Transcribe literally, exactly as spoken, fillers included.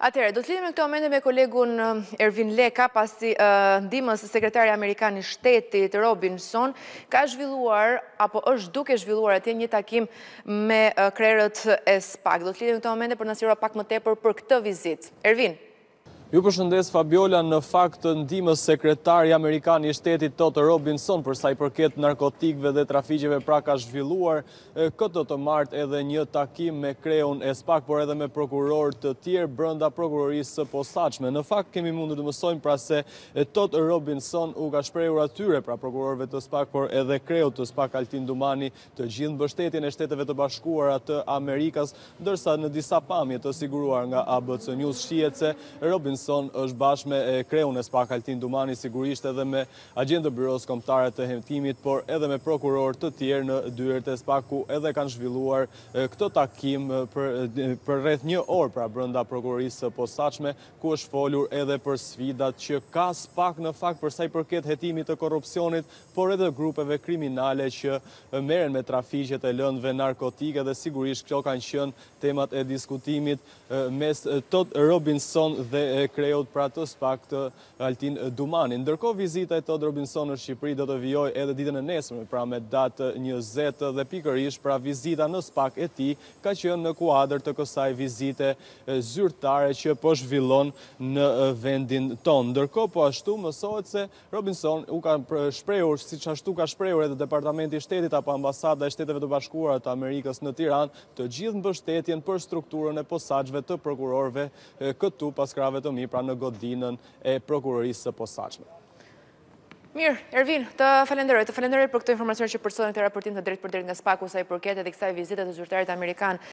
Atëherë, do të lidhemi në këtë moment me kolegun Ervin Leka, pasi uh, Ndihmës sekretari Amerikan i shtetit Robinson ka zhvilluar apo është duke zhvilluar atje një takim me uh, krerët e SPAK. Do të lidhemi në këtë moment për na sqaruar pak më tepër për këtë vizitë. Ervin. Ju përshëndes Fabiola, në fakt Ndihmës sekretari Amerikan i shtetit Tot Robinson për sa i përket narkotikëve dhe trafiqeve pra ka zhvilluar këtë të martë edhe një takim me kreun e SPAK, por edhe me prokuror të tjerë brenda prokurorisë së posaçme. Në fakt kemi mundur të mësojmë pra se Tot Robinson u ka shprehur atyre pra prokurorëve të SPAK, por edhe kreut të SPAK Altin Dumani të gjithë mbështetjen e Shteteve të Bashkuara të Amerikës, ndërsa në disa pamje të siguruar nga A B C News shihet se Robinson është bashkë me kreun e SPAK Altin Dumani, sigurisht edhe me agjentë të byros kombëtare të hetimit, por edhe me prokuror të tjerë në dyert e SPAK, ku edhe kanë zhvilluar këtë takim për, për rreth një orë pra brenda prokurorisë së posaçme, ku është folur edhe për sfidat që ka SPAK në fakt për sa i përket hetimit të korrupsionit, por edhe grupeve kriminale që merren me trafiqet e lëndëve narkotike, dhe sigurisht këto kanë qenë temat e diskutimit mes Tot Robinson dhe kreut pra të SPAK të Altin Dumanin. Ndërkohë vizita e Tot Robinson në Shqipëri do të vijojë edhe ditën e nesërme, pra me datë njëzet, dhe pikërisht pra vizita në SPAK e tij ka qenë në kuadër të kësaj vizite zyrtare që po zhvillon në vendin tonë. Ndërkohë po ashtu mësohet se Robinson u ka shprehur, siç ashtu ka shprehur edhe Departamenti i Shtetit apo Ambasada e Shteteve të Bashkuara të Amerikës në Tiranë, të gjithë mbështetjen për strukturën e posaçme të prokurorëve këtu pas krave të mi, pra në godinën e prokurorisë së posaçme. Mirë, Ervin, të falenderoj, të falenderoj për këtë informacion që përsëri këtë raportim të drejtpërdrejtë nga SPAK-u sa i përket edhe kësaj vizite të zyrtarit amerikan